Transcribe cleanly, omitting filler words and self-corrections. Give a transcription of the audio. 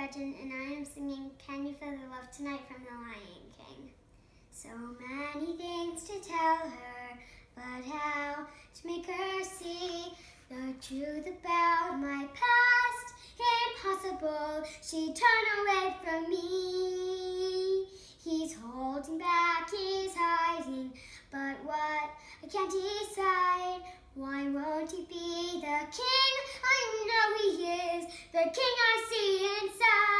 Gretchen, and I am singing Can You Feel the Love Tonight from The Lion King. So many things to tell her, but how to make her see the truth about my past? Impossible, she'd turn away from me. He's holding back, he's hiding, but what? I can't decide. Why won't he be the king? I know he is, the king I see inside.